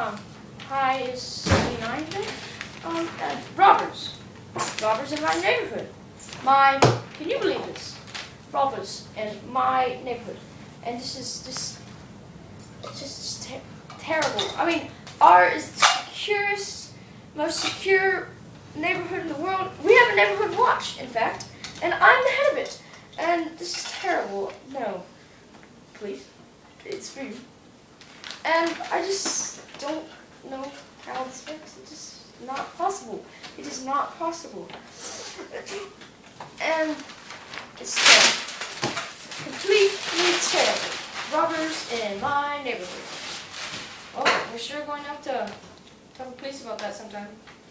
high is 79 feet. Robbers. Robbers in my neighborhood. Can you believe this? Robbers in my neighborhood. And this is just terrible. I mean, ours is the securest, most secure neighborhood in the world. We have a neighborhood watch, in fact, and I'm the head of it. And this is terrible. No, please, it's free. And I just don't know how this works. It's just not possible. It is not possible. And it's terrible. Completely terrible. Robbers in my neighborhood. Oh, we're sure going to have to tell the police about that sometime.